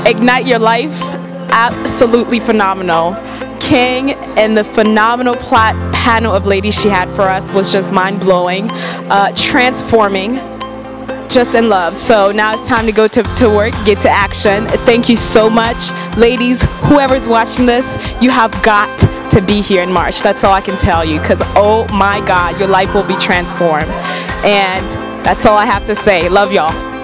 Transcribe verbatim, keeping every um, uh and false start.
Ignite Your Life, absolutely phenomenal. King and the phenomenal plot panel of ladies she had for us was just mind-blowing, uh, transforming, just in love. So now it's time to go to, to work, get to action. Thank you so much. Ladies, whoever's watching this, you have got to be here in March. That's all I can tell you, because oh my God, your life will be transformed. And that's all I have to say. Love y'all.